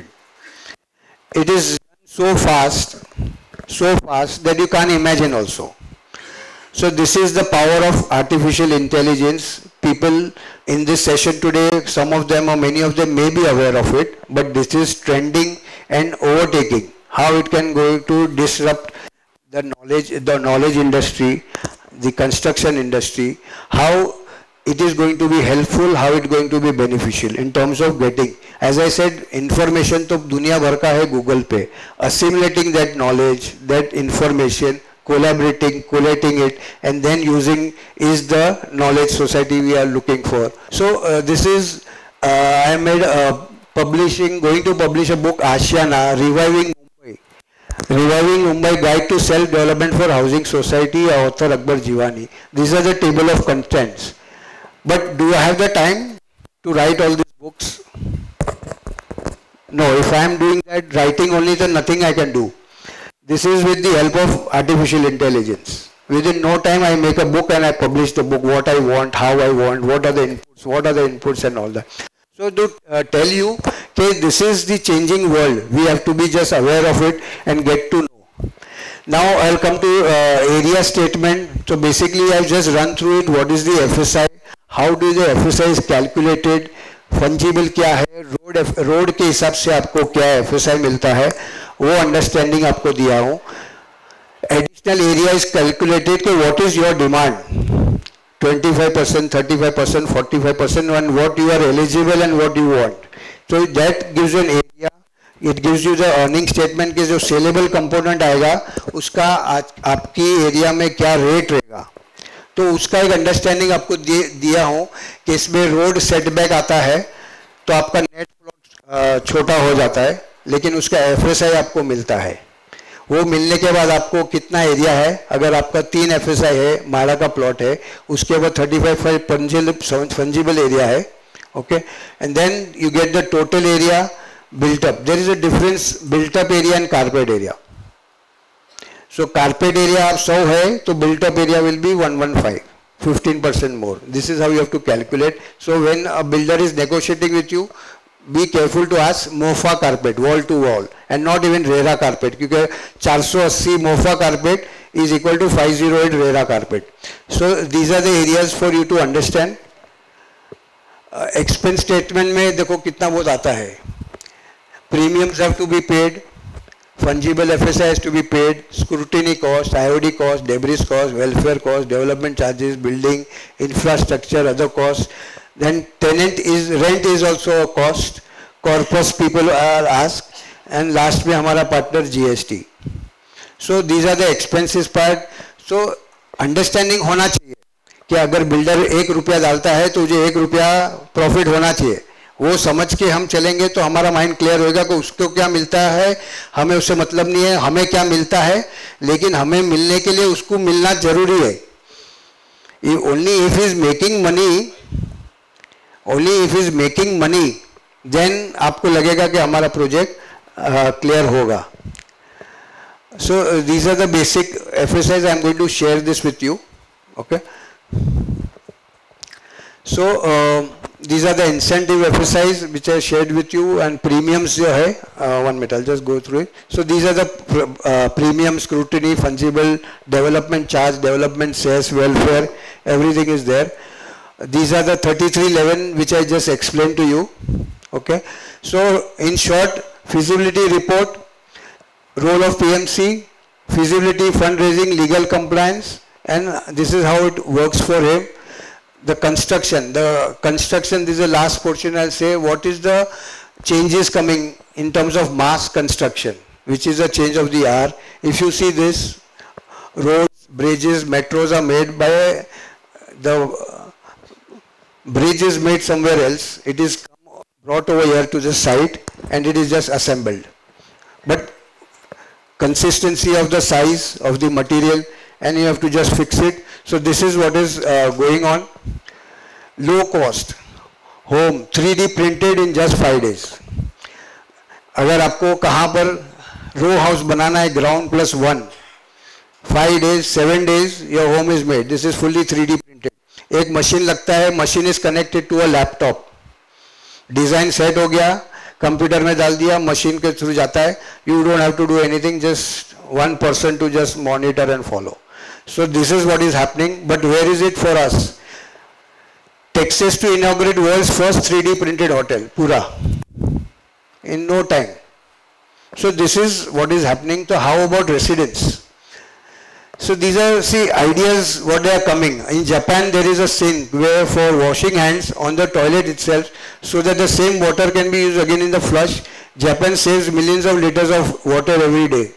It is so fast, so fast that you can't imagine also. So this is the power of artificial intelligence. People in this session today, some of them or many of them may be aware of it, but this is trending and overtaking. How it can go to disrupt the knowledge, the knowledge industry, the construction industry, how it is going to be helpful, how it is going to be beneficial in terms of getting. As I said, information to दुनिया भर का है Google पे. Assimilating that knowledge, that information, collaborating, collating it, and then using is the knowledge society we are looking for. So uh, this is, uh, I made a publishing, going to publish a book, Ashiana, Reviving Mumbai. Reviving Mumbai Guide to Self-Development for Housing Society, author Akbar Jiwani. These are the table of contents. But do I have the time to write all these books? No, if I am doing that writing only, then nothing I can do. This is with the help of artificial intelligence. Within no time I make a book and I publish the book, what I want, how I want, what are the inputs, what are the inputs and all that. So to uh, tell you, okay, this is the changing world. We have to be just aware of it and get to know. Now I'll come to uh, area statement. So basically I've just run through it. What is the F S I? How do the F S I is calculated? Fungible क्या है, road road के हिसाब से आपको क्या F S आई मिलता है, वो अंडरस्टैंडिंग आपको दिया हूँ. एडिशनल एरिया इज कैलकुलेटेड कि what is your demand, twenty-five percent, thirty-five percent, forty-five percent, and what you are eligible and what you want. So that gives you an area. It gives you the earning statement के जो saleable component आएगा उसका आपकी area में क्या rate रहेगा. तो उसका एक अंडरस्टैंडिंग आपको दिया हूँ कि इसमें रोड सेटबैक आता है तो आपका नेट प्लॉट छोटा हो जाता है, लेकिन उसका एफएसआई आपको मिलता है. वो मिलने के बाद आपको कितना एरिया है, अगर आपका तीन एफएसआई है, माड़ा का प्लॉट है, उसके बाद थर्टी फाइव फंजिबल एरिया है. Okay, and then you get the total area built up. There is a difference built up area and carpet area. So carpet area आप सौ है तो built up area will be one fifteen, fifteen percent more. This is how you have to calculate. So when a builder is negotiating with you, be careful to ask mofa carpet, wall to wall, and not even rera carpet, क्योंकि four eighty mofa carpet is equal to five oh eight rera carpet. So these are the areas for you to understand. uh, expense statement में देखो कितना बहुत आता है. Premiums have to be paid. Fungible F S I has to be paid, scrutiny cost, I O D cost, debris cost, welfare cost, development charges, building, infrastructure, other costs. Then tenant is, rent is also a cost, corpus people are asked, and last में हमारा partner G S T. So these are the expenses part. So understanding होना चाहिए कि अगर builder एक रुपया डालता है तो मुझे एक रुपया प्रॉफिट होना चाहिए. वो समझ के हम चलेंगे तो हमारा माइंड क्लियर होएगा कि उसको क्या मिलता है, हमें उससे मतलब नहीं है, हमें क्या मिलता है, लेकिन हमें मिलने के लिए उसको मिलना जरूरी है. Only if is making money, only if is making money, then आपको लगेगा कि हमारा प्रोजेक्ट क्लियर होगा. So these are the basic F S Is. I am going to share this with you. Okay, so these are the incentive F S Is which I shared with you, and premiums जो है, uh, one minute I'll just go through it. So these are the uh, premium, scrutiny, fungible, development charge, development cess, welfare, everything is there. These are the thirty-three eleven which I just explained to you. Okay, so in short, feasibility report, role of P M C, feasibility, fundraising, legal compliance, and this is how it works for him. The construction, the construction, this is the last portion I'll say. What is the changes coming in terms of mass construction, which is a change of the hour. If you see this, roads, bridges, metros are made by, the bridge is made somewhere else. It is brought over here to the site and it is just assembled. But consistency of the size of the material, and you have to just fix it. So this is what is uh, going on. Low cost home, three D printed in just five days. अगर आपको कहाँ पर row house बनाना है, ground plus one, five days, seven days, your home is made. This is fully three D printed. एक machine लगता है, machine is connected to a laptop. Design set हो गया, कंप्यूटर में डाल दिया, मशीन के थ्रू जाता है. You don't have to do anything, just one person to just monitor and follow. So this is what is happening, but where is it for us? Texas to inaugurate world's first three D printed hotel, Pura, in no time. So this is what is happening. So how about residents? So these are, see, ideas what they are coming. In Japan there is a sink where for washing hands on the toilet itself, so that the same water can be used again in the flush. Japan saves millions of liters of water every day.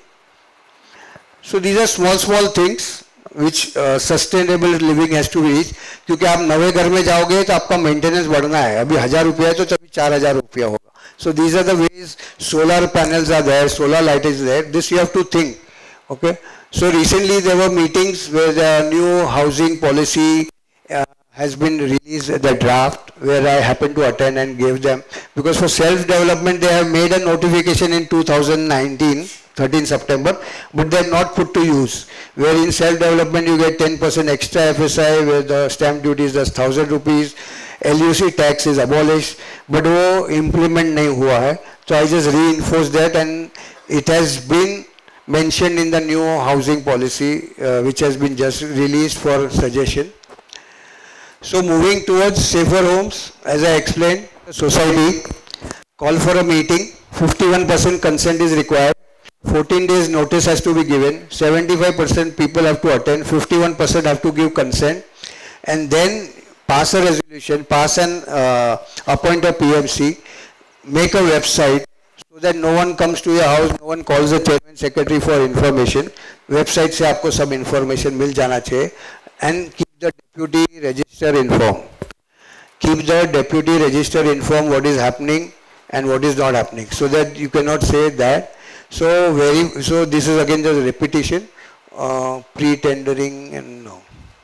So these are small small things which uh, sustainable living has to reach. क्योंकि आप नवे घर में जाओगे तो आपका maintenance बढ़ना है. अभी हजार रुपया है तो तभी चार हजार रुपया होगा. So these are the ways. Solar panels are there, solar light is there. This you have to think. Okay. So recently there were meetings where the new housing policy uh, has been released, the draft, where I happened to attend and gave them, because for self-development they have made a notification in two thousand nineteen, thirteenth September, but they are not put to use. Where in self-development you get ten percent extra F S I, where the stamp duty is just one thousand rupees, L U C tax is abolished, but वो implement नहीं हुआ है. So I just reinforce that, and it has been mentioned in the new housing policy uh, which has been just released for suggestion. So moving towards safer homes, as I explained, society call for a meeting, fifty-one percent consent is required, fourteen days notice has to be given, seventy-five percent people have to attend, fifty-one percent have to give consent, and then pass a resolution, pass and uh, appoint a P M C, make a website, so that no one comes to your house, no one calls the chairman secretary for information. Website से आपको सब information मिल जाना चाहिए. And keep the deputy register informed. Keep the deputy register informed what is happening and what is not happening, so that you cannot say that. So very, so this is again just repetition, uh, pre-tendering and no.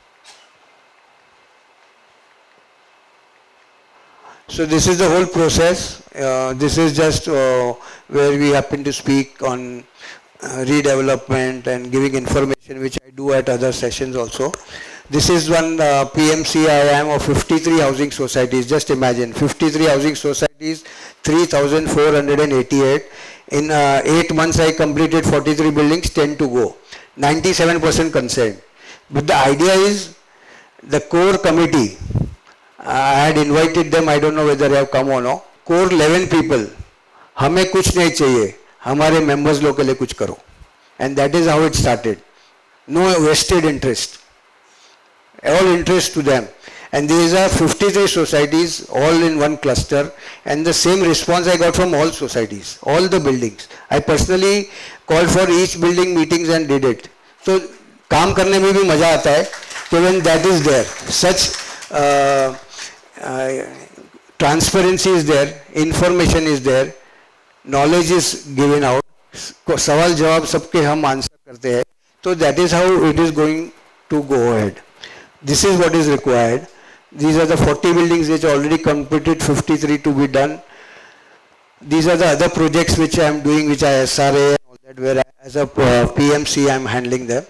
So this is the whole process. Uh, this is just uh, where we happen to speak on uh, redevelopment and giving information, which I do at other sessions also. This is one uh, P M C I am of fifty-three housing societies. Just imagine, fifty-three housing societies, three thousand four hundred eighty-eight. In uh, eight months I completed forty-three buildings, ten to go. ninety-seven percent consent. But the idea is, the core committee, I had invited them, I don't know whether they have come or no. Core eleven people, हमें कुछ नहीं चाहिए, हमारे members लोग के लिए कुछ करो. And that is how it started. No vested interest. All interest to them. And these are fifty-three societies, all in one cluster, and the same response I got from all societies, all the buildings. I personally called for each building meetings and did it. So काम करने में भी मजा आता है, so when that is there, such uh, uh, transparency is there, information is there, knowledge is given out, सवाल जवाब सबके हम आंसर करते हैं, so that is how it is going to go ahead. This is what is required. These are the forty buildings which are already completed, fifty-three to be done. These are the other projects which I am doing, which are S R A and all that, where I, as a uh, P M C I am handling them.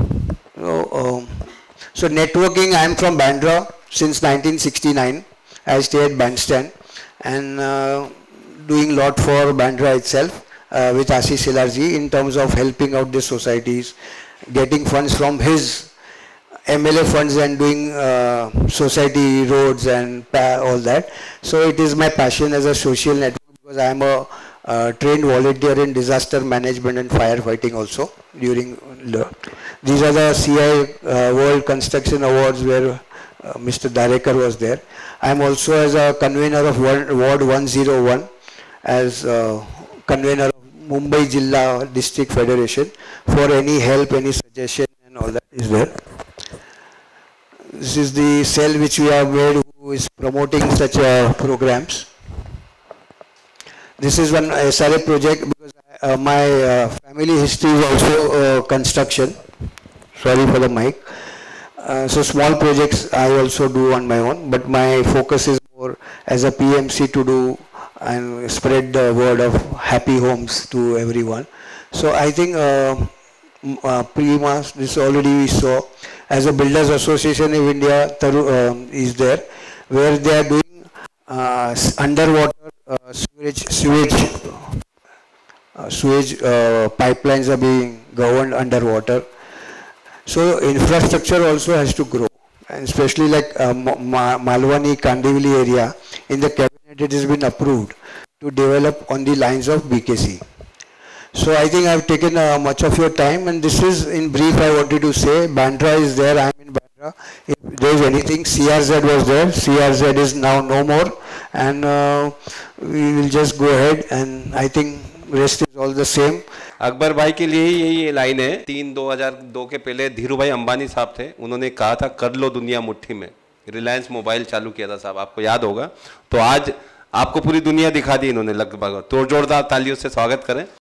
So, um, so networking, I am from Bandra since nineteen sixty-nine. I stay at Bandstand and uh, doing lot for Bandra itself uh, with Ashish Silarji in terms of helping out the societies, getting funds from his M L A funds and doing uh, society roads and all that. So it is my passion as a social network, because I am a uh, trained volunteer in disaster management and firefighting also. During these are the C I uh, World Construction Awards where uh, Mister Darekar was there. I am also as a convener of Ward one oh one, as uh, convener of Mumbai Jilla District Federation. For any help, any suggestion and all that is there. This is the cell which we have made, who is promoting such uh, programs. This is one S R A project, because uh, my uh, family history is also uh, construction. Sorry for the mic. Uh, so small projects I also do on my own, but my focus is more as a P M C to do and spread the word of happy homes to everyone. So I think uh, uh, Prima, this already we saw. As a Builders Association of India Taru, uh, is there, where they are doing uh, underwater uh, sewage, sewage, uh, sewage uh, pipelines are being governed underwater. So infrastructure also has to grow, and especially like uh, Ma- Malwani, Kandivali area, in the cabinet it has been approved to develop on the lines of B K C. So I think I've taken uh, much of your time, and this is in brief I wanted to say. Bandra is there, I am in Bandra. If there is anything, C R Z was there, C R Z is now no more, and uh, we will just go ahead, and I think rest is all the same. Akbar भाई के लिए ही यही ये line है। तीन दो हजार दो के पहले धीरू भाई अंबानी साहब थे, उन्होंने कहा था कर लो दुनिया मुट्ठी में, रिलायंस मोबाइल चालू किया था साहब, आपको याद होगा। तो आज आपको पूरी दुनिया दिखा दी इन्होंने लगभग। तो जोरदार तालियों से स्वागत करें।